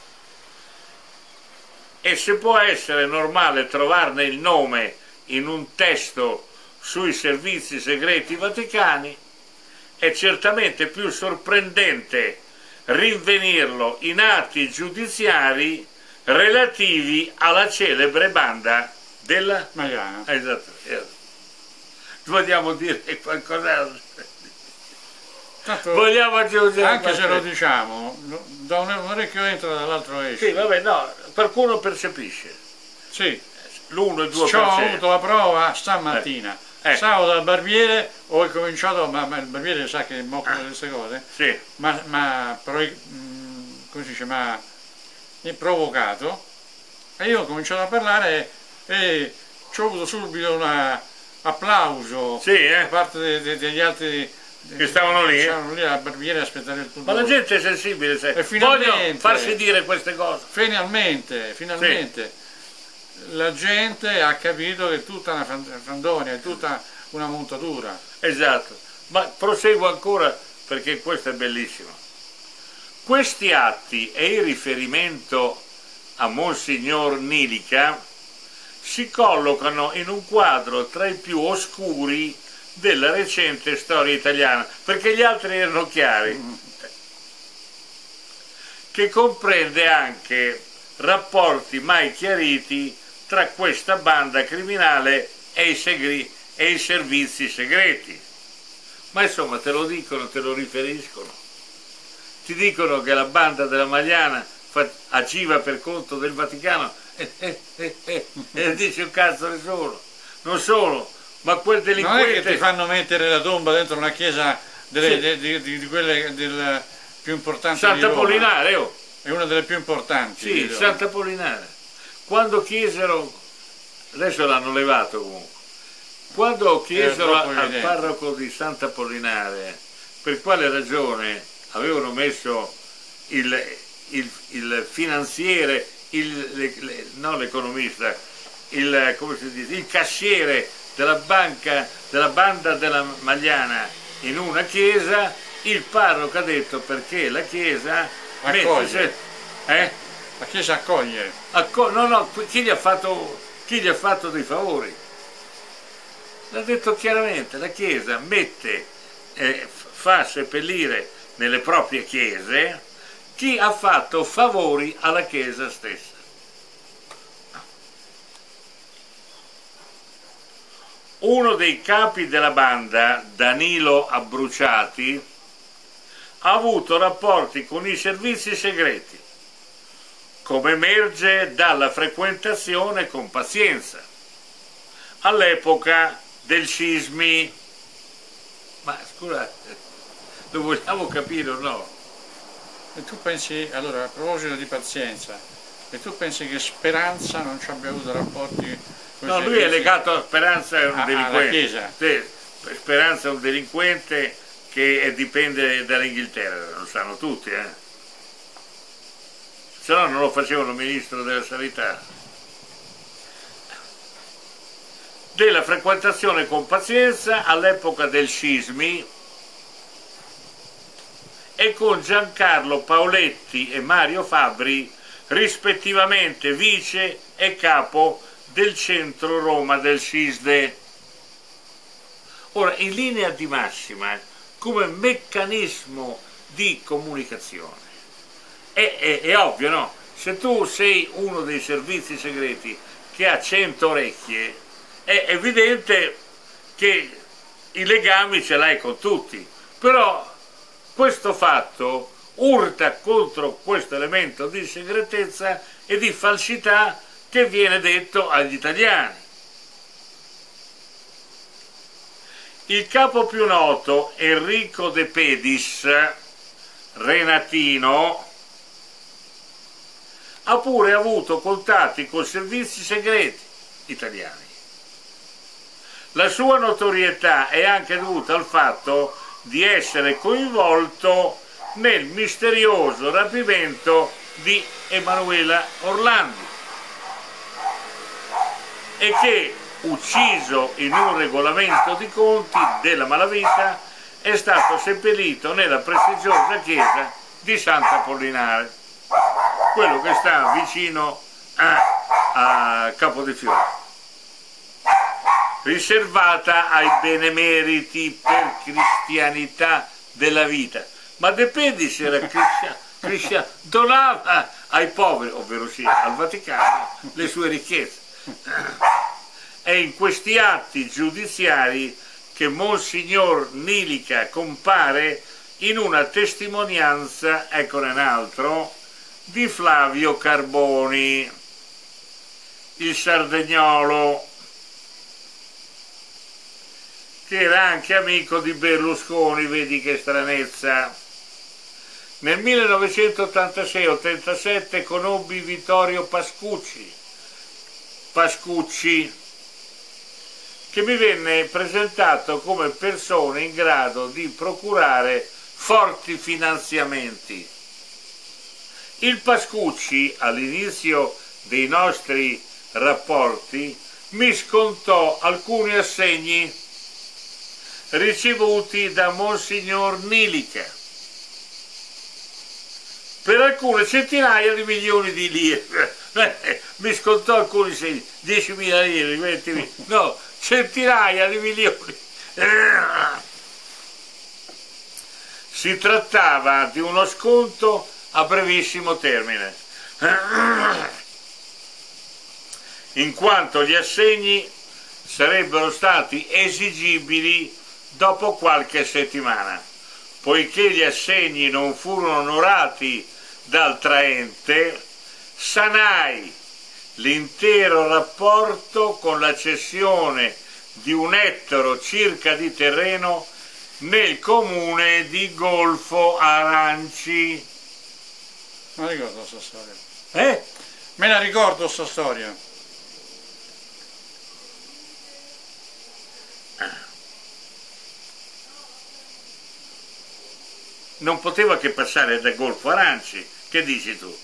e se può essere normale trovarne il nome in un testo sui servizi segreti vaticani, è certamente più sorprendente rinvenirlo in atti giudiziari relativi alla celebre banda della Magliana. Esatto. Vogliamo dire qualcos'altro? Tanto, Vogliamo aggiungere anche qualche... se lo diciamo, da un orecchio entra, dall'altro esce. Sì, vabbè, no, qualcuno percepisce. Sì. L'uno e due Ci ho avuto la prova stamattina. Eh. Eh. Stavo dal barbiere, ho cominciato, ma, ma il barbiere sa che mi occupa di queste cose, sì. ma, ma pro, mh, come si dice, mi ha provocato, e io ho cominciato a parlare e, e ci ho avuto subito un applauso sì, eh. da parte de, de, degli altri che stavano lì, stavano lì al barbiere a aspettare il turno. Ma la gente è sensibile, sai. E finalmente, voglio farsi dire queste cose. Finalmente, finalmente. Sì. La gente ha capito che è tutta una fandonia, è tutta una montatura. Esatto, ma proseguo ancora perché questo è bellissimo. Questi atti e il riferimento a Monsignor Nilica si collocano in un quadro tra i più oscuri della recente storia italiana, perché gli altri erano chiari, mm. che comprende anche rapporti mai chiariti tra questa banda criminale e i, segri, e i servizi segreti. Ma insomma te lo dicono, te lo riferiscono. Ti dicono che la banda della Magliana fa, agiva per conto del Vaticano e eh, eh, eh, eh, dice un cazzo nessuno. Non solo, ma quel delinquente... Non è che ti fanno mettere la tomba dentro una chiesa delle, sì. de, de, de, di quelle del più importanti Santa di Roma. Apollinare, oh. È una delle più importanti. Sì, Santa Apollinare. Quando chiesero, adesso l'hanno levato comunque, quando chiesero al parroco di Santa Apollinare per quale ragione avevano messo il, il, il finanziere, il, le, le, non l'economista, il, come si dice, il cassiere della banca, della banda della Magliana in una chiesa, il parroco ha detto perché la chiesa mette, eh? La Chiesa accoglie. Acco no, no, chi gli ha fatto, chi gli ha fatto dei favori? L'ha detto chiaramente, la Chiesa mette, eh, fa seppellire nelle proprie chiese chi ha fatto favori alla Chiesa stessa. Uno dei capi della banda, Danilo Abbruciati, ha avuto rapporti con i servizi segreti, come emerge dalla frequentazione con Pazienza all'epoca del sismi. Ma scusate, lo vogliamo capire o no? E tu pensi, allora a proposito di Pazienza, e tu pensi che Speranza non ci abbia avuto rapporti con no, lui è legato a Speranza, è un a, delinquente. Alla Chiesa. Sì, Speranza è un delinquente che dipende dall'Inghilterra, lo sanno tutti, eh? Se no non lo facevano ministro della sanità. Della frequentazione con Pazienza all'epoca del sismi e con Giancarlo Paoletti e Mario Fabbri, rispettivamente vice e capo del centro Roma del SISDE. Ora, in linea di massima, come meccanismo di comunicazione, È, è, è ovvio, no? Se tu sei uno dei servizi segreti che ha cento orecchie, è evidente che i legami ce l'hai con tutti, però questo fatto urta contro questo elemento di segretezza e di falsità che viene detto agli italiani. Il capo più noto, Enrico De Pedis, renatino, ha pure avuto contatti con servizi segreti italiani. La sua notorietà è anche dovuta al fatto di essere coinvolto nel misterioso rapimento di Emanuela Orlandi e che, ucciso in un regolamento di conti della malavita, è stato seppellito nella prestigiosa chiesa di Santa Apollinare, quello che sta vicino a, a Capodefiore, riservata ai benemeriti per cristianità della vita. ma De Pedis era cristiano, cristiano, donava ai poveri, ovvero sia al Vaticano, le sue ricchezze. È in questi atti giudiziari che Monsignor Nilica compare in una testimonianza, eccone un altro, di Flavio Carboni, il sardegnolo, che era anche amico di Berlusconi, vedi che stranezza. Nel millenovecentottantasei ottantasette conobbi Vittorio Pascucci, Pascucci, che mi venne presentato come persona in grado di procurare forti finanziamenti. Il Pascucci, all'inizio dei nostri rapporti, mi scontò alcuni assegni ricevuti da Monsignor Nilica per alcune centinaia di milioni di lire. Mi scontò alcuni segni, diecimila lire, venti, no, centinaia di milioni. Si trattava di uno sconto a brevissimo termine, in quanto gli assegni sarebbero stati esigibili dopo qualche settimana. Poiché gli assegni non furono onorati dal traente, sanai l'intero rapporto con la cessione di un ettaro circa di terreno nel comune di Golfo Aranci. Me la ricordo questa storia. Eh? Me la ricordo sta storia. Non poteva che passare da Golfo Aranci, che dici tu?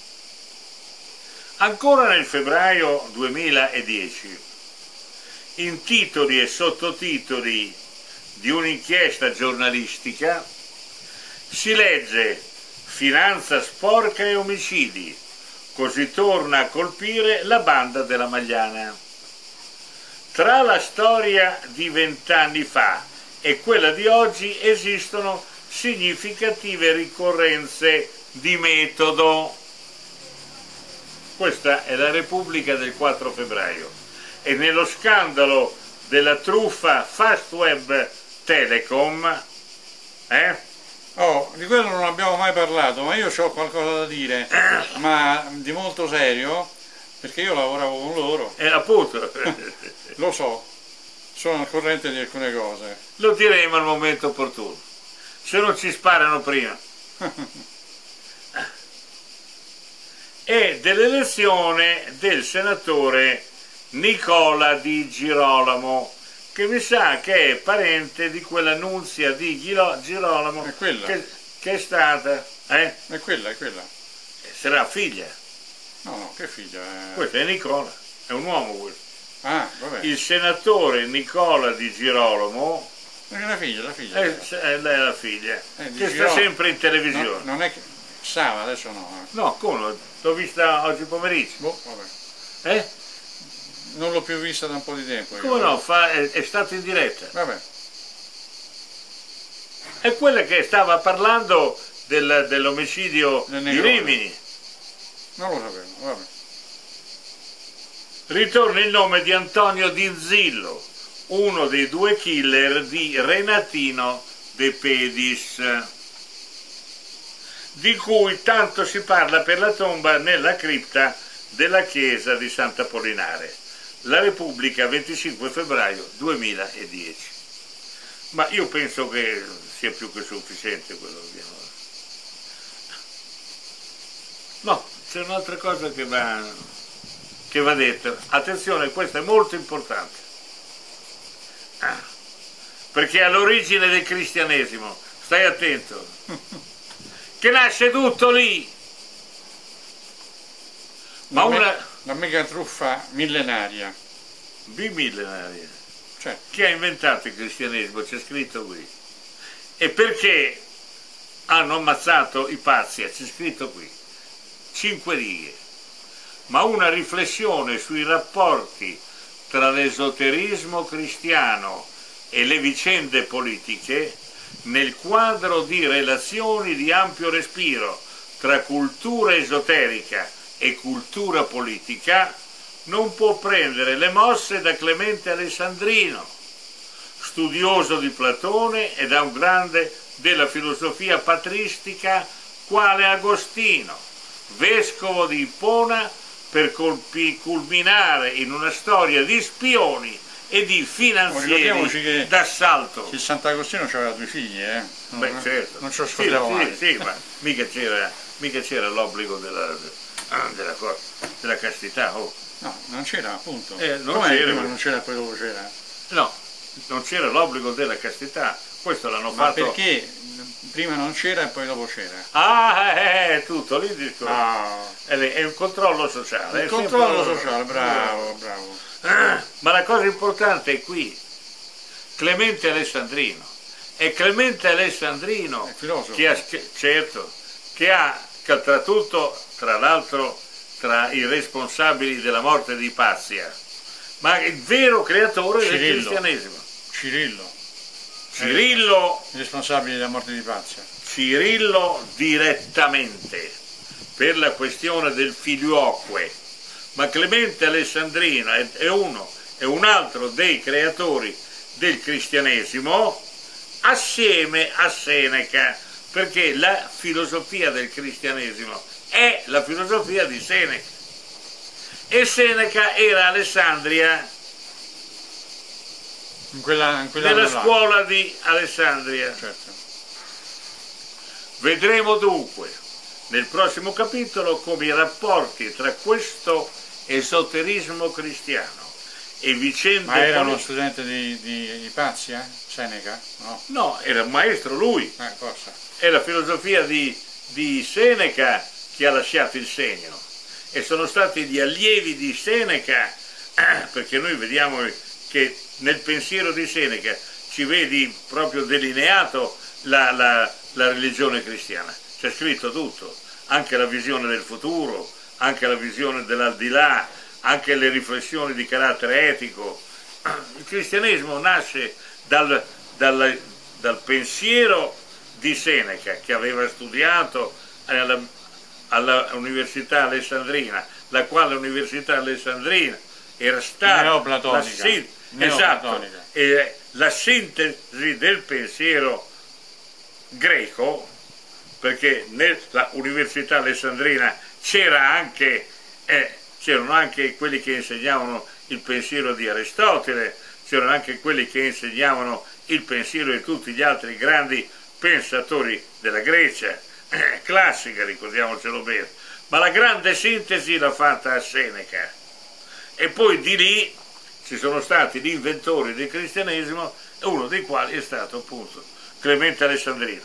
Ancora nel febbraio duemiladieci, in titoli e sottotitoli di un'inchiesta giornalistica, si legge "Finanza sporca e omicidi, così torna a colpire la banda della Magliana". Tra la storia di vent'anni fa e quella di oggi esistono significative ricorrenze di metodo. Questa è la Repubblica del quattro febbraio e nello scandalo della truffa Fastweb Telecom, eh? Oh, di quello non abbiamo mai parlato, ma io ho qualcosa da dire, ma di molto serio, perché io lavoravo con loro. E appunto. Lo so, sono al corrente di alcune cose. Lo diremo al momento opportuno, se non ci sparano prima. E dell'elezione del senatore Nicola Di Girolamo, che mi sa che è parente di quella Nunzia Di Girolamo è quella. Che, che è stata, eh? È quella, è quella. Sarà figlia. No, no, che figlia? È... Questo è Nicola, è un uomo questo. Ah, vabbè. Il senatore Nicola Di Girolamo è la figlia, la figlia. È, è lei la figlia, eh, che Girolamo. sta sempre in televisione. No, non è che... Stava, adesso no. Eh. No, come? L'ho vista oggi pomeriggio. Boh, vabbè. Eh? Non l'ho più vista da un po' di tempo. Come no? Fa, è, è stato in diretta. Vabbè. È quella che stava parlando del, dell'omicidio Del di Rimini. Non lo sapevo, vabbè. Ritorna il nome di Antonio Di Zillo, uno dei due killer di Renatino De Pedis, di cui tanto si parla per la tomba nella cripta della chiesa di Sant'Apollinare. La Repubblica, venticinque febbraio duemiladieci. Ma io penso che sia più che sufficiente quello che abbiamo. No, c'è un'altra cosa che va, che va detta. Attenzione, questo è molto importante. Ah, perché è all'origine del cristianesimo, stai attento, che nasce tutto lì. Ma la, una... me, la mega truffa millenaria. Bimillenaria. Cioè. Chi ha inventato il cristianesimo? C'è scritto qui. E perché hanno ammazzato i pazzi? C'è scritto qui. Cinque righe. Ma una riflessione sui rapporti tra l'esoterismo cristiano e le vicende politiche nel quadro di relazioni di ampio respiro tra cultura esoterica e cultura politica, non può prendere le mosse da Clemente Alessandrino, studioso di Platone e da un grande della filosofia patristica quale Agostino, vescovo di Ippona, per culminare in una storia di spioni e di finanzieri d'assalto. Che Sant'Agostino aveva due figli, eh? Non, Beh, certo. Non ci lo scordiamo sì, mai. Sì, sì, ma mica c'era, mica c'era l'obbligo della, della, della castità. Oh. No, non c'era, appunto. Eh, non Come c'era, prima non c'era e poi dopo c'era? No, non c'era l'obbligo della castità. Questo l'hanno Ma fatto... perché prima non c'era e poi dopo c'era? Ah, è eh, tutto, lì il discorso. No. È, è un controllo sociale. Il controllo sempre... sociale, bravo, bravo. Ah, ma la cosa importante è qui, Clemente Alessandrino. È Clemente Alessandrino è filosofo. Che ha, certo, che ha, che tra tutto, tra l'altro, tra i responsabili della morte di Ipazia, ma il vero creatore Cirillo. del cristianesimo. Cirillo. Cirillo, i responsabili della morte di Ipazia. Cirillo direttamente per la questione del filioque, ma Clemente Alessandrino è, è uno è un altro dei creatori del cristianesimo assieme a Seneca, perché la filosofia del cristianesimo è la filosofia di Seneca e Seneca era a Alessandria, in quella, in quella nella là. scuola di Alessandria. Certo. Vedremo dunque nel prossimo capitolo come i rapporti tra questo esoterismo cristiano e vicende... Ma era uno studente di, di Ipazia? Seneca? No? No, era un maestro lui. Eh, forse. È la filosofia di, di Seneca che ha lasciato il segno. E sono stati gli allievi di Seneca, eh, perché noi vediamo che nel pensiero di Seneca ci vedi proprio delineato la, la, la religione cristiana. C'è scritto tutto, anche la visione del futuro, anche la visione dell'aldilà, anche le riflessioni di carattere etico. Il cristianesimo nasce dal, dal, dal pensiero di Seneca, che aveva studiato alla, all'Università Alessandrina, la quale Università Alessandrina era stata neoplatonica. La, esatto, eh, la sintesi del pensiero greco, perché nell'Università Alessandrina c'era anche, eh, c'erano anche quelli che insegnavano il pensiero di Aristotele, c'erano anche quelli che insegnavano il pensiero di tutti gli altri grandi pensatori della Grecia, eh, classica, ricordiamocelo bene, ma la grande sintesi l'ha fatta a Seneca. E poi di lì ci sono stati gli inventori del cristianesimo, uno dei quali è stato appunto Clemente Alessandrino.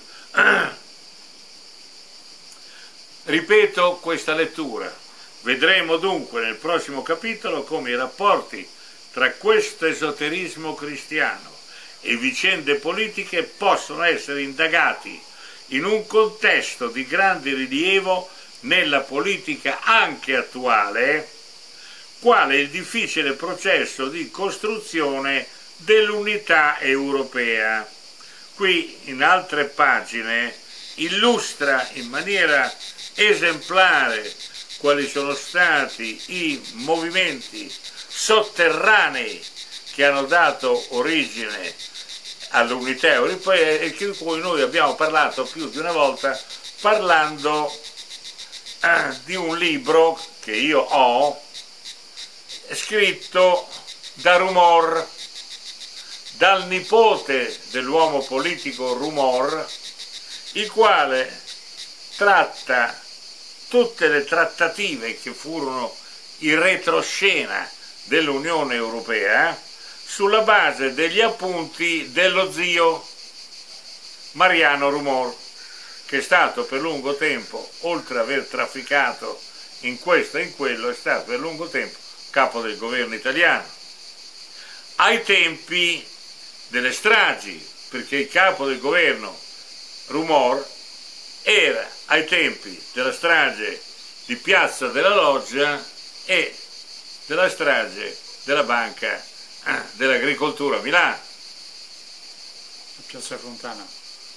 Ripeto questa lettura. Vedremo dunque nel prossimo capitolo come i rapporti tra questo esoterismo cristiano e vicende politiche possono essere indagati in un contesto di grande rilievo nella politica anche attuale, quale il difficile processo di costruzione dell'unità europea. Qui in altre pagine illustra in maniera esemplare quali sono stati i movimenti sotterranei che hanno dato origine all'unità europea e di cui noi abbiamo parlato più di una volta, parlando eh, di un libro che io ho scritto da Rumor, dal nipote dell'uomo politico Rumor, il quale tratta tutte le trattative che furono in retroscena dell'Unione Europea sulla base degli appunti dello zio Mariano Rumor, che è stato per lungo tempo, oltre ad aver trafficato in questo e in quello, è stato per lungo tempo capo del governo italiano. Ai tempi delle stragi, perché il capo del governo Rumor era ai tempi della strage di Piazza della Loggia e della strage della Banca dell'Agricoltura a Milano. Piazza Fontana.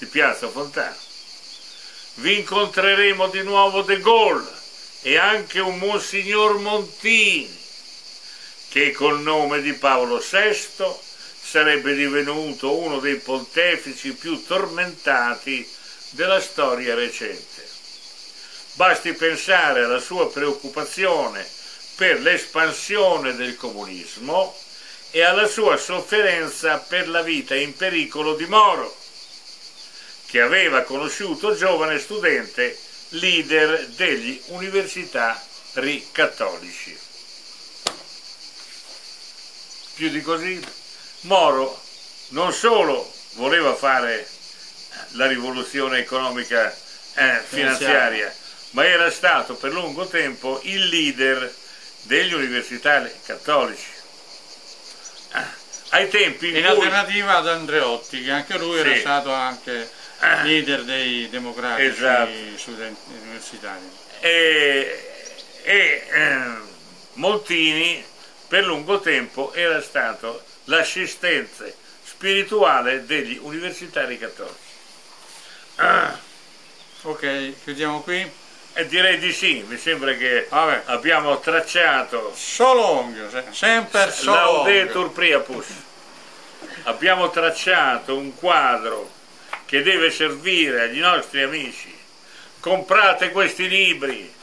di Piazza Fontana. Vi incontreremo di nuovo De Gaulle e anche un Monsignor Montini, che col nome di Paolo sesto sarebbe divenuto uno dei pontefici più tormentati della storia recente. Basti pensare alla sua preoccupazione per l'espansione del comunismo e alla sua sofferenza per la vita in pericolo di Moro, che aveva conosciuto giovane studente, leader degli universitari cattolici. Più di così, Moro non solo voleva fare la rivoluzione economica eh, finanziaria, ma era stato per lungo tempo il leader degli universitari cattolici. Ai tempi in, in cui... alternativa ad Andreotti, che anche lui sì. era stato anche leader dei democratici esatto. studenti universitari. E, e eh, Montini per lungo tempo era stato l'assistente spirituale degli universitari cattolici. Ah. Ok, chiudiamo qui? E direi di sì, mi sembra che Vabbè. abbiamo tracciato Solongio, sempre Solongio. Laudetur Priapus. Abbiamo tracciato un quadro che deve servire agli nostri amici. Comprate questi libri,